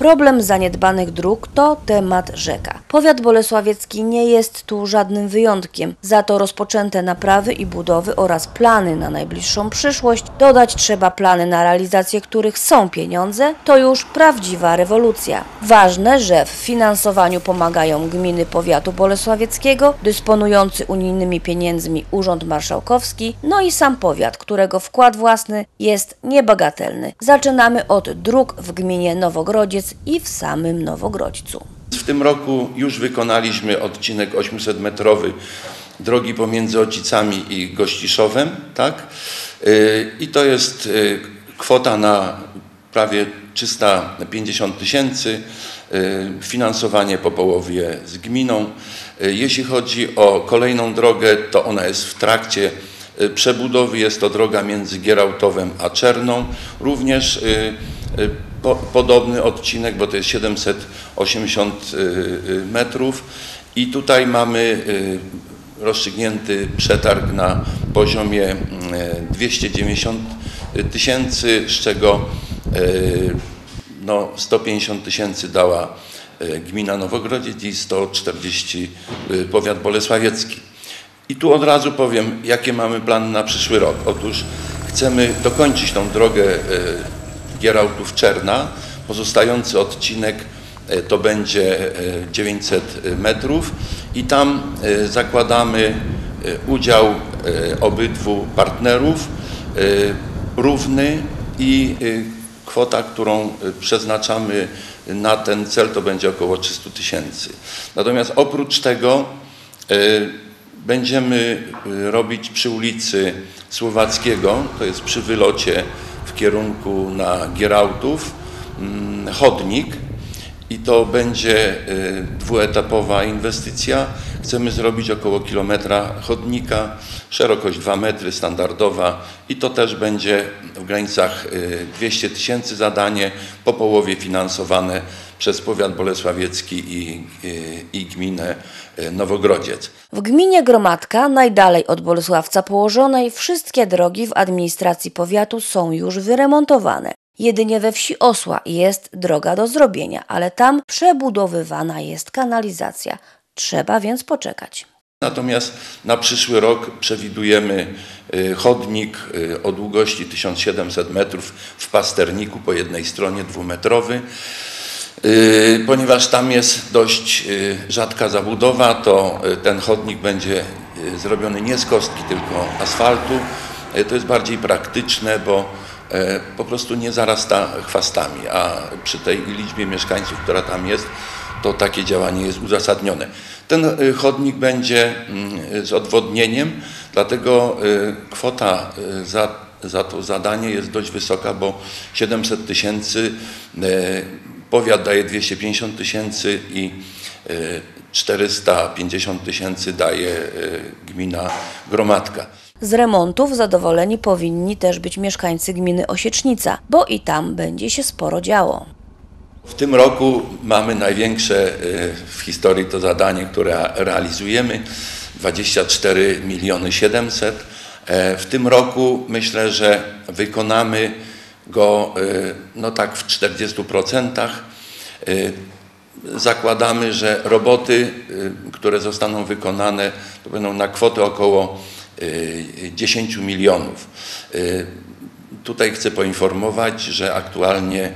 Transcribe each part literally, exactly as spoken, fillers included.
Problem zaniedbanych dróg to temat rzeka. Powiat bolesławiecki nie jest tu żadnym wyjątkiem. Za to rozpoczęte naprawy i budowy oraz plany na najbliższą przyszłość, dodać trzeba plany, na realizację których są pieniądze, to już prawdziwa rewolucja. Ważne, że w finansowaniu pomagają gminy powiatu bolesławieckiego, dysponujący unijnymi pieniędzmi Urząd Marszałkowski, no i sam powiat, którego wkład własny jest niebagatelny. Zaczynamy od dróg w gminie Nowogrodziec i w samym Nowogrodzcu. W tym roku już wykonaliśmy odcinek ośmiosetmetrowy drogi pomiędzy Ocicami i Gościszowem, tak? I to jest kwota na prawie trzysta pięćdziesiąt tysięcy, finansowanie po połowie z gminą. Jeśli chodzi o kolejną drogę, to ona jest w trakcie przebudowy, jest to droga między Gierałtowem a Czerną, również po, podobny odcinek, bo to jest siedemset osiemdziesiąt metrów i tutaj mamy rozstrzygnięty przetarg na poziomie dwieście dziewięćdziesiąt tysięcy, z czego no, sto pięćdziesiąt tysięcy dała gmina Nowogrodziec i sto czterdzieści powiat bolesławiecki. I tu od razu powiem, jakie mamy plany na przyszły rok. Otóż chcemy dokończyć tą drogę Gierałtów-Czerna. Pozostający odcinek to będzie dziewięćset metrów i tam zakładamy udział obydwu partnerów równy i kwota, którą przeznaczamy na ten cel, to będzie około trzysta tysięcy. Natomiast oprócz tego będziemy robić przy ulicy Słowackiego, to jest przy wylocie w kierunku na Gierałtów, chodnik i to będzie dwuetapowa inwestycja. Chcemy zrobić około kilometra chodnika, szerokość dwa metry, standardowa i to też będzie w granicach dwieście tysięcy zadanie, po połowie finansowane przez powiat bolesławiecki i, i, i gminę Nowogrodziec. W gminie Gromadka, najdalej od Bolesławca położonej, wszystkie drogi w administracji powiatu są już wyremontowane. Jedynie we wsi Osła jest droga do zrobienia, ale tam przebudowywana jest kanalizacja. Trzeba więc poczekać. Natomiast na przyszły rok przewidujemy chodnik o długości tysiąc siedemset metrów w Pasterniku po jednej stronie, dwumetrowy. Ponieważ tam jest dość rzadka zabudowa, to ten chodnik będzie zrobiony nie z kostki, tylko asfaltu. To jest bardziej praktyczne, bo po prostu nie zarasta chwastami, a przy tej liczbie mieszkańców, która tam jest, to takie działanie jest uzasadnione. Ten chodnik będzie z odwodnieniem, dlatego kwota za, za to zadanie jest dość wysoka, bo siedemset tysięcy, powiat daje dwieście pięćdziesiąt tysięcy i czterysta pięćdziesiąt tysięcy daje gmina Gromadka. Z remontów zadowoleni powinni też być mieszkańcy gminy Osiecznica, bo i tam będzie się sporo działo. W tym roku mamy największe w historii to zadanie, które realizujemy, dwadzieścia cztery miliony siedemset. W tym roku myślę, że wykonamy go no tak w czterdziestu procentach. Zakładamy, że roboty, które zostaną wykonane, to będą na kwotę około dziesięć milionów. Tutaj chcę poinformować, że aktualnie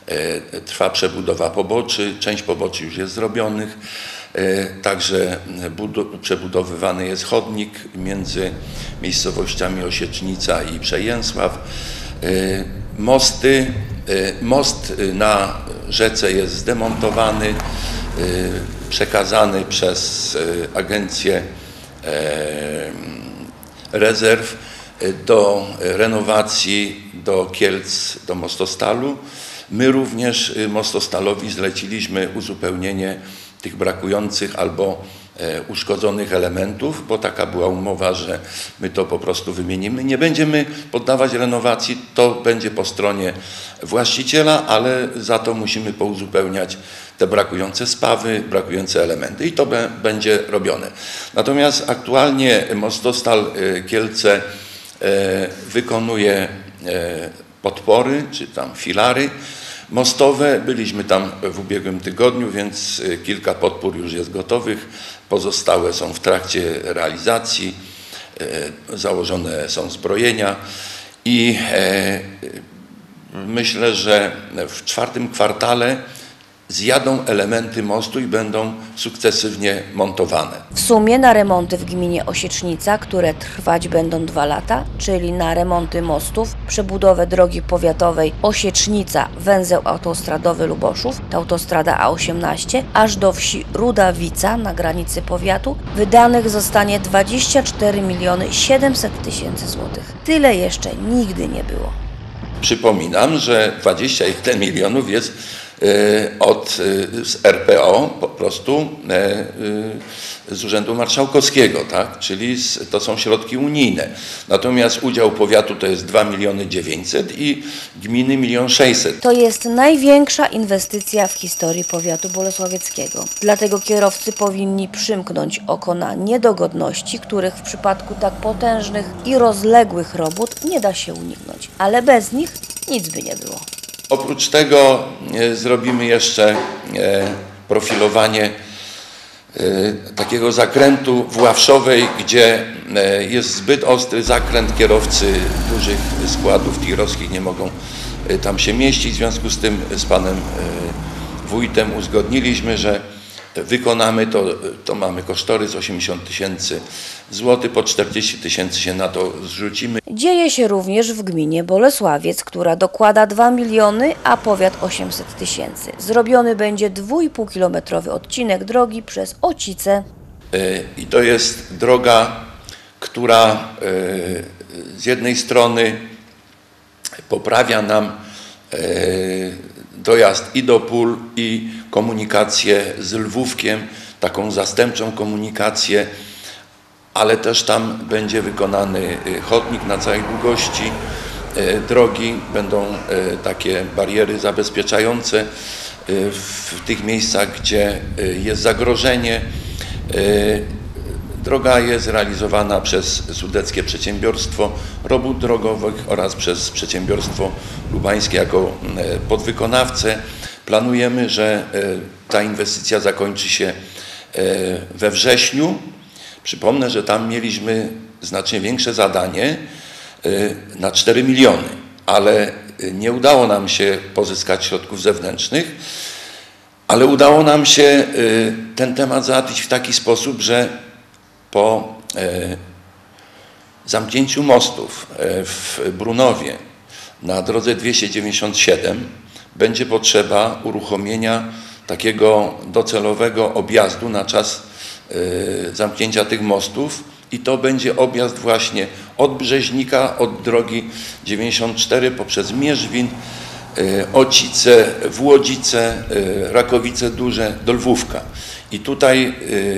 trwa przebudowa poboczy, część poboczy już jest zrobionych, także przebudowywany jest chodnik między miejscowościami Osiecznica i Przejęsław. Mosty, most na rzece jest zdemontowany, przekazany przez Agencję Rezerw do renowacji do Kielc, do Mostostalu. My również Mostostalowi zleciliśmy uzupełnienie tych brakujących albo uszkodzonych elementów, bo taka była umowa, że my to po prostu wymienimy. Nie będziemy poddawać renowacji, to będzie po stronie właściciela, ale za to musimy pouzupełniać te brakujące spawy, brakujące elementy i to będzie robione. Natomiast aktualnie Mostostal Kielce wykonuje podpory, czy tam filary, mostowe. Byliśmy tam w ubiegłym tygodniu, więc kilka podpór już jest gotowych. Pozostałe są w trakcie realizacji. Założone są zbrojenia i myślę, że w czwartym kwartale zjadą elementy mostu i będą sukcesywnie montowane. W sumie na remonty w gminie Osiecznica, które trwać będą dwa lata, czyli na remonty mostów, przebudowę drogi powiatowej Osiecznica, węzeł autostradowy Luboszów, to autostrada A osiemnaście, aż do wsi Rudawica na granicy powiatu, wydanych zostanie dwadzieścia cztery miliony siedemset tysięcy złotych. Tyle jeszcze nigdy nie było. Przypominam, że dwadzieścia jeden milionów jest od z R P O po prostu z Urzędu Marszałkowskiego, tak? Czyli z, to są środki unijne. Natomiast udział powiatu to jest dwa miliony dziewięćset i gminy milion sześćset. To jest największa inwestycja w historii powiatu bolesławieckiego. Dlatego kierowcy powinni przymknąć oko na niedogodności, których w przypadku tak potężnych i rozległych robót nie da się uniknąć. Ale bez nich nic by nie było. Oprócz tego e, zrobimy jeszcze e, profilowanie e, takiego zakrętu w Ławszowej, gdzie e, jest zbyt ostry zakręt, kierowcy dużych składów tirowskich nie mogą e, tam się mieścić. W związku z tym z panem e, wójtem uzgodniliśmy, że wykonamy to, to mamy kosztorys osiemdziesiąt tysięcy złotych, po czterdzieści tysięcy się na to zrzucimy. Dzieje się również w gminie Bolesławiec, która dokłada dwa miliony, a powiat osiemset tysięcy. Zrobiony będzie dwuipółkilometrowy odcinek drogi przez Ocice. I to jest droga, która z jednej strony poprawia nam dojazd i do pól, i komunikację z Lwówkiem, taką zastępczą komunikację, ale też tam będzie wykonany chodnik na całej długości drogi. Będą takie bariery zabezpieczające w tych miejscach, gdzie jest zagrożenie. Droga jest realizowana przez Sudeckie Przedsiębiorstwo Robót Drogowych oraz przez Przedsiębiorstwo Lubańskie jako podwykonawcę. Planujemy, że ta inwestycja zakończy się we wrześniu. Przypomnę, że tam mieliśmy znacznie większe zadanie na cztery miliony, ale nie udało nam się pozyskać środków zewnętrznych, ale udało nam się ten temat załatwić w taki sposób, że po zamknięciu mostów w Brunowie na drodze dwieście dziewięćdziesiąt siedem będzie potrzeba uruchomienia takiego docelowego objazdu na czas zamknięcia tych mostów i to będzie objazd właśnie od Brzeźnika, od drogi dziewięćdziesiąt cztery poprzez Mierzwin, Ocice, Włodzice, Rakowice Duże do Lwówka. I tutaj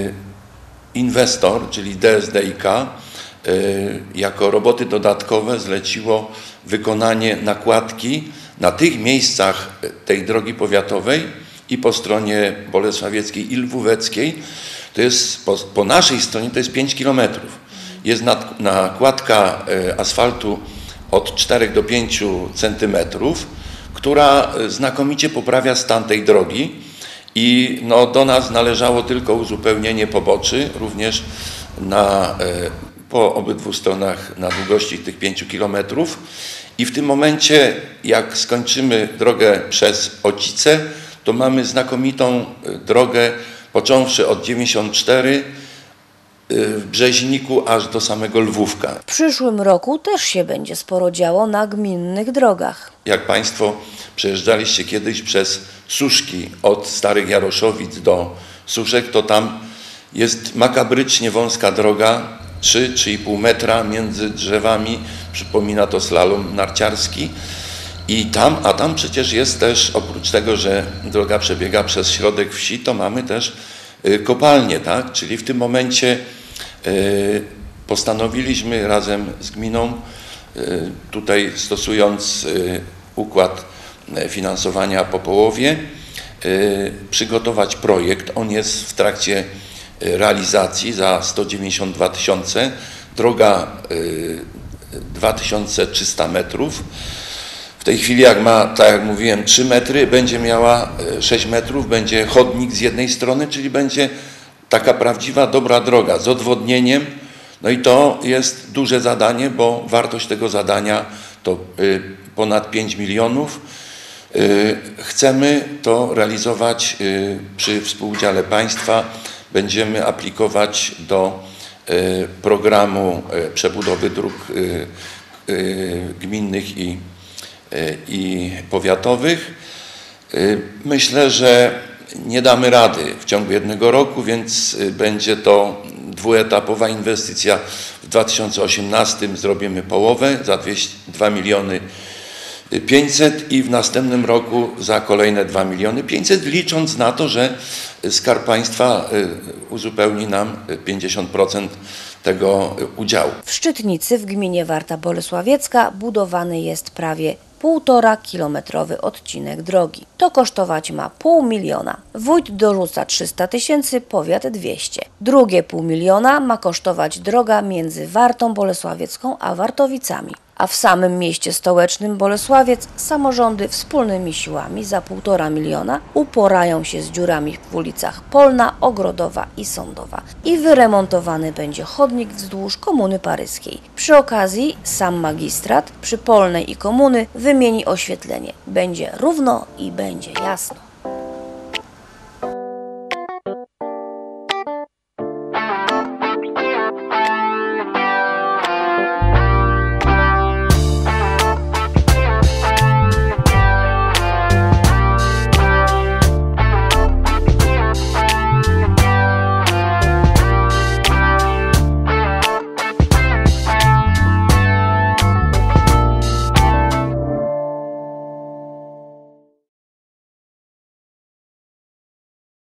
inwestor, czyli D S D I K, jako roboty dodatkowe zleciło wykonanie nakładki na tych miejscach tej drogi powiatowej i po stronie bolesławieckiej i lwóweckiej. To jest po, po naszej stronie to jest pięć kilometrów. Jest nad, nakładka asfaltu od czterech do pięciu centymetrów, która znakomicie poprawia stan tej drogi. I no, do nas należało tylko uzupełnienie poboczy, również na, po obydwu stronach na długości tych pięciu kilometrów. I w tym momencie, jak skończymy drogę przez Ocice, to mamy znakomitą drogę, począwszy od dziewięćdziesiąt cztery w Brzeźniku aż do samego Lwówka. W przyszłym roku też się będzie sporo działo na gminnych drogach. Jak Państwo przejeżdżaliście kiedyś przez Suszki od Starych Jaroszowic do Suszek, to tam jest makabrycznie wąska droga, trzy do trzech i pół metra między drzewami, przypomina to slalom narciarski. I tam, a tam przecież jest też, oprócz tego, że droga przebiega przez środek wsi, to mamy też kopalnię, tak? Czyli w tym momencie postanowiliśmy razem z gminą, tutaj stosując układ finansowania po połowie, przygotować projekt. On jest w trakcie realizacji za sto dziewięćdziesiąt dwa tysiące, droga dwa tysiące trzysta metrów. W tej chwili jak ma, tak jak mówiłem, trzy metry, będzie miała sześć metrów, będzie chodnik z jednej strony, czyli będzie taka prawdziwa, dobra droga z odwodnieniem. No i to jest duże zadanie, bo wartość tego zadania to ponad pięć milionów. Chcemy to realizować przy współudziale państwa. Będziemy aplikować do programu przebudowy dróg gminnych i, i powiatowych. Myślę, że nie damy rady w ciągu jednego roku, więc będzie to dwuetapowa inwestycja. W dwa tysiące osiemnastym zrobimy połowę za dwa miliony pięćset i w następnym roku za kolejne dwa miliony pięćset, licząc na to, że Skarb Państwa uzupełni nam pięćdziesiąt procent tego udziału. W Szczytnicy w gminie Warta Bolesławiecka budowany jest prawie półtora kilometrowy odcinek drogi. To kosztować ma pół miliona. Wójt dorzuca trzysta tysięcy, powiat dwieście. Drugie pół miliona ma kosztować droga między Wartą Bolesławiecką a Wartowicami. A w samym mieście stołecznym Bolesławiec samorządy wspólnymi siłami za półtora miliona uporają się z dziurami w ulicach Polna, Ogrodowa i Sądowa i wyremontowany będzie chodnik wzdłuż Komuny Paryskiej. Przy okazji sam magistrat przy Polnej i Komuny wymieni oświetlenie. Będzie równo i będzie jasno.